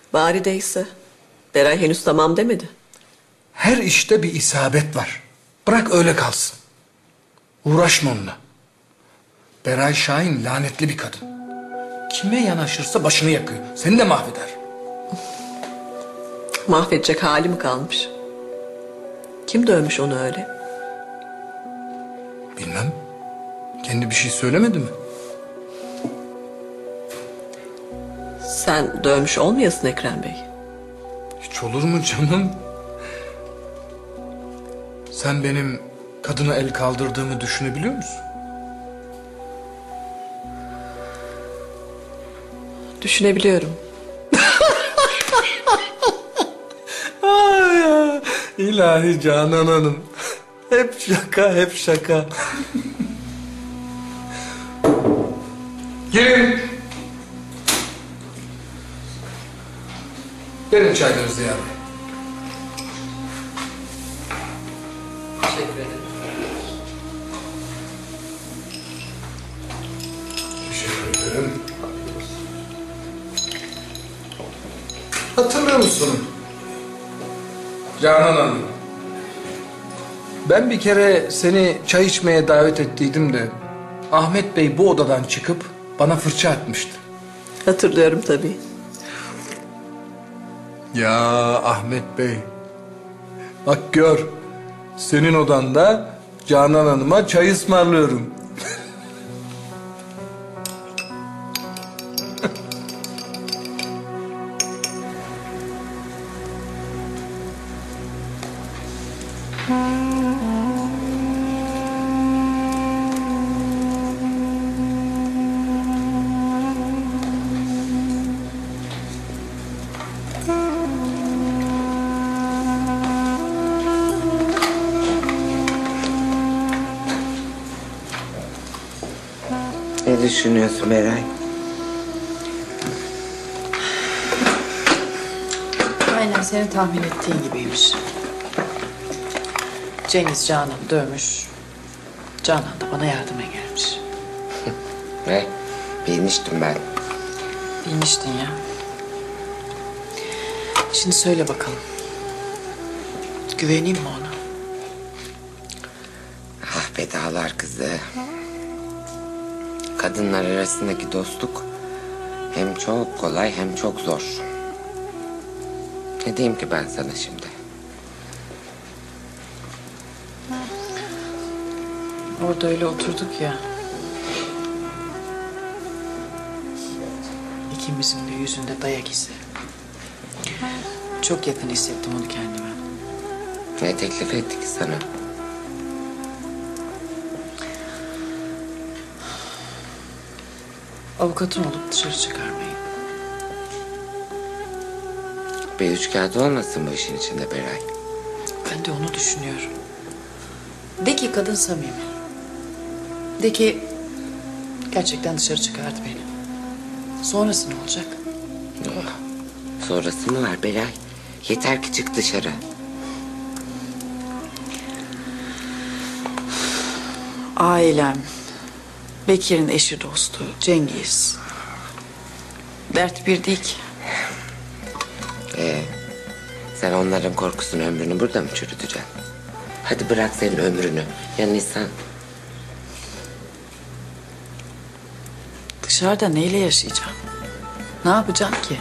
Bari değilse. Beray henüz tamam demedi. Her işte bir isabet var. Bırak öyle kalsın. Uğraşma onunla. Beray Şahin lanetli bir kadın. Kime yanaşırsa başını yakıyor. Seni de mahveder. Mahvedecek hali mi kalmış? Kim dövmüş onu öyle? Bilmem. Kendi bir şey söylemedi mi? Sen dövmüş olmayasın Ekrem Bey. Hiç olur mu canım? Sen benim kadına el kaldırdığımı düşünebiliyor musun? Düşünebiliyorum. Ay, ilahi Canan Hanım. Hep şaka, hep şaka. Gelin. Verin çaylarınızı yavrum. Teşekkür ederim. Teşekkür ederim. Hatırlıyor musun Canan Hanım? Ben bir kere seni çay içmeye davet ettiydim de Ahmet Bey bu odadan çıkıp bana fırça atmıştı. Hatırlıyorum tabii. Ya Ahmet Bey, bak gör, senin odanda Canan Hanım'a çay ısmarlıyorum. Ne düşünüyorsun Beray? Aynen senin tahmin ettiğin gibiymiş. Cengiz Canan'ı dövmüş. Canan da bana yardıma gelmiş. Ve bilmiştim ben. Bilmiştin ya. Şimdi söyle bakalım. Güveneyim mi ona? Ah be dağlar kızı. Kadınlar arasındaki dostluk hem çok kolay hem çok zor. Ne diyeyim ki ben sana şimdi? Orada öyle oturduk ya. İkimizin de yüzünde dayak izi. Çok yakın hissettim onu kendime. Ne teklif etti ki sana? Avukatın olup dışarı çıkarmayı. Bir üç kağıt olmasın bu işin içinde Beray? Ben de onu düşünüyorum. De ki kadın samimi. De ki gerçekten dışarı çıkardı beni. Sonrası ne olacak? Oh, sonrası mı var Beray? Yeter ki çık dışarı. Ailem, Bekir'in eşi dostu, Cengiz. Dert bir değil ki. Sen onların korkusunu, ömrünü burada mı çürüteceksin? Hadi bırak senin ömrünü. Ya Nisan? Dışarıda neyle yaşayacağım? Ne yapacağım ki?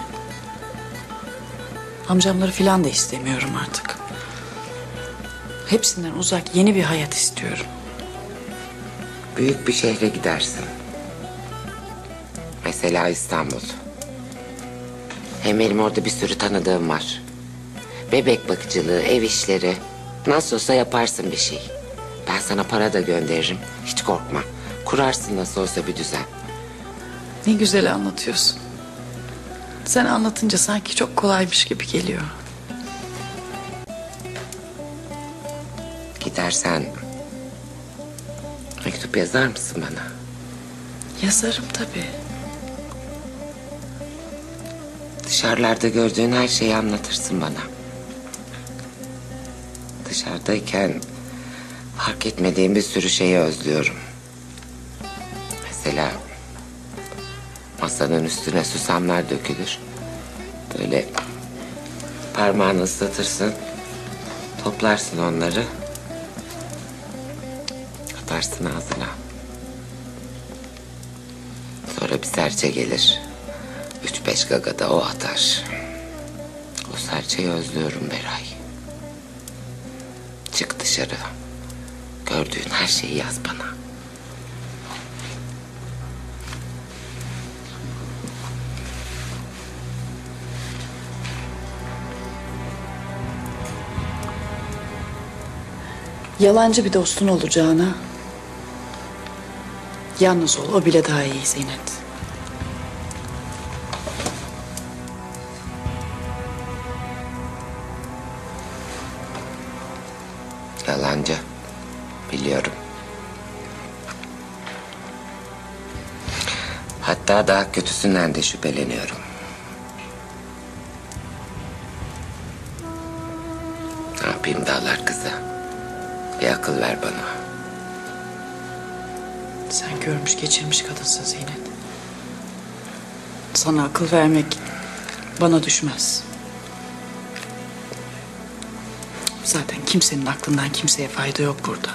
Amcamları falan da istemiyorum artık. Hepsinden uzak yeni bir hayat istiyorum. Büyük bir şehre gidersin. Mesela İstanbul. Hem benim orada bir sürü tanıdığım var. Bebek bakıcılığı, ev işleri. Nasıl olsa yaparsın bir şey. Ben sana para da gönderirim. Hiç korkma. Kurarsın nasıl olsa bir düzen. Ne güzel anlatıyorsun. Sen anlatınca sanki çok kolaymış gibi geliyor. Gidersen mektup yazar mısın bana? Yazarım tabii. Dışarılarda gördüğün her şeyi anlatırsın bana. Dışarıdayken fark etmediğim bir sürü şeyi özlüyorum. Mesela masanın üstüne susamlar dökülür. Öyle parmağını ıslatırsın. Toplarsın onları. Atarsın ağzına. Sonra bir serçe gelir. 3-5 gaga da o atar. O serçeyi özlüyorum Beray. Çık dışarı. Gördüğün her şeyi yaz bana. Yalancı bir dostun olacağına yalnız ol, o bile daha iyi Zinet. Yalancı. Biliyorum. Hatta daha kötüsünden de şüpheleniyorum. Ne yapayım dağlar kızı? Bir akıl ver bana. Sen görmüş geçirmiş kadınsın Zinet. Sana akıl vermek bana düşmez. Zaten kimsenin aklından kimseye fayda yok burada.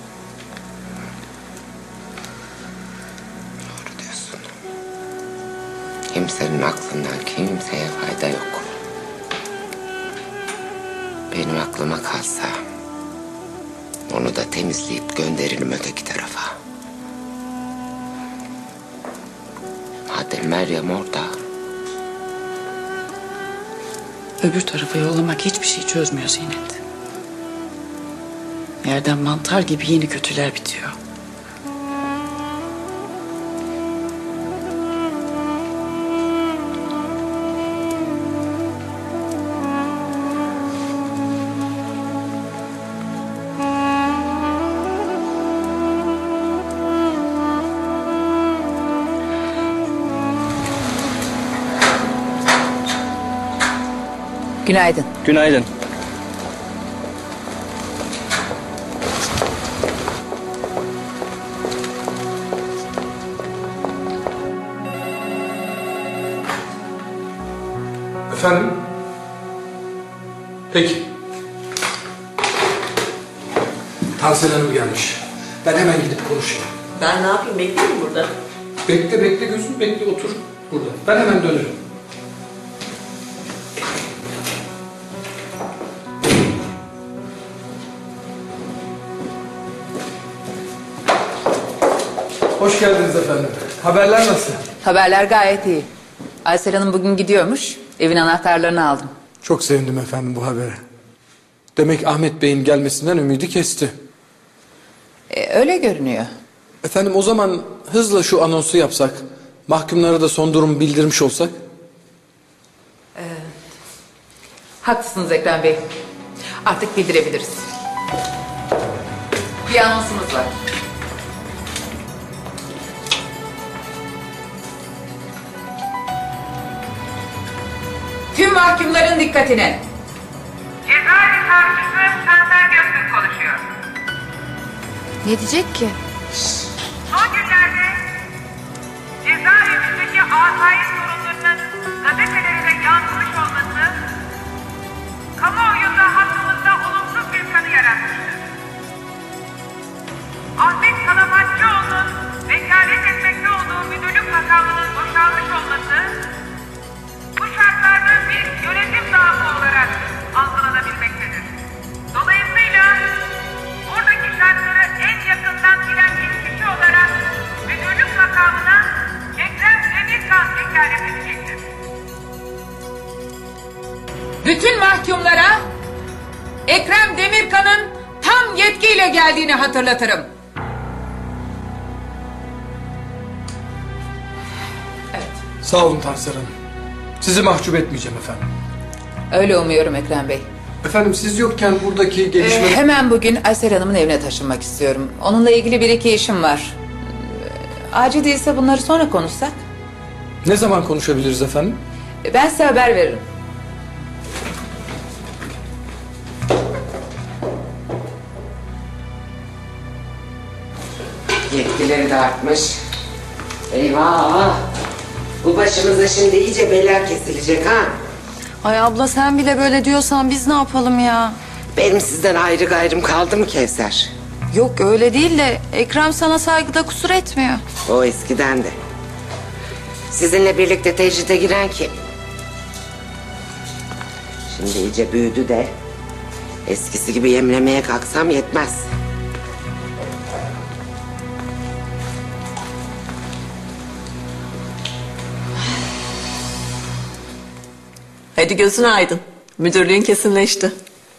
Doğru diyorsun. Kimsenin aklından kimseye fayda yok. Benim aklıma kalsa onu da temizleyip gönderirim öteki tarafa. Madem Meryem orada. Öbür tarafa yollamak hiçbir şey çözmüyor Zinet. Yerden mantar gibi yeni kötüler bitiyor. Günaydın. Günaydın. Efendim? Peki. Tansel Hanım gelmiş. Ben hemen gidip konuşayım. Ben ne yapayım? Bekleyeyim burada. Bekle bekle gözüm bekle otur burada. Ben hemen dönerim. Hoş geldiniz efendim. Haberler nasıl? Haberler gayet iyi. Aysel Hanım bugün gidiyormuş. Evin anahtarlarını aldım. Çok sevindim efendim bu habere. Demek Ahmet Bey'in gelmesinden ümidi kesti. Öyle görünüyor. Efendim o zaman hızla şu anonsu yapsak, mahkumlara da son durumu bildirmiş olsak. Haklısınız Ekrem Bey. Artık bildirebiliriz. Bir anonsumuz var. Tüm mahkumların dikkatine. Cezaevi savcısı Sanser Göktürk konuşuyor. Ne diyecek ki? Son günlerde cezaevindeki asayiş sorunlarının gazetelere yansımış olması kamuoyunda hakkımızda olumsuz bir kanı yaratmıştır. Ahmet Kalamatçıoğlu'nun vekalet etmekte olduğu müdürlük makamının boşalmış olması bu şartlarda bir yönetim zaafı olarak algılanabilmektedir. Dolayısıyla buradaki şartları en yakından bilen bir kişi olarak müdürlük makamına Ekrem Demirkan vekalet edecektir. Bütün mahkumlara Ekrem Demirkan'ın tam yetkiyle geldiğini hatırlatırım. Evet. Sağ olun Tansel Hanım. Sizi mahcup etmeyeceğim efendim. Öyle umuyorum Ekrem Bey. Efendim siz yokken buradaki gelişmeler... Hemen bugün Aysel Hanım'ın evine taşınmak istiyorum. Onunla ilgili bir iki işim var. Acil değilse bunları sonra konuşsak. Ne zaman konuşabiliriz efendim? Ben size haber veririm. Yetkileri de artmış. Eyvah! Bu başımıza şimdi iyice bela kesilecek ha. Ay abla sen bile böyle diyorsan biz ne yapalım ya? Benim sizden ayrı gayrım kaldı mı Kevser? Yok öyle değil de Ekrem sana saygıda kusur etmiyor. O eskiden de. Sizinle birlikte tecride giren kim? Şimdi iyice büyüdü de eskisi gibi yemlemeye kalksam yetmez. Hadi gözün aydın. Müdürlüğün kesinleşti.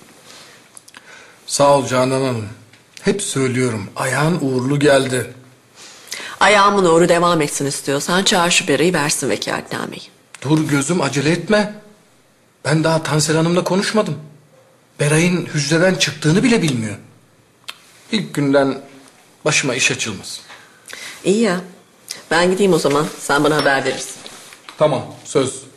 Sağ ol Canan Hanım. Hep söylüyorum, ayağın uğurlu geldi. Ayağımın uğru devam etsin istiyorsan çağır şu Bera'yı versin vekaletnameyi. Dur gözüm, acele etme. Ben daha Tansel Hanım'la konuşmadım. Beray'ın hücreden çıktığını bile bilmiyor. İlk günden başıma iş açılmasın. İyi ya. Ben gideyim o zaman. Sen bana haber verirsin. Tamam, söz.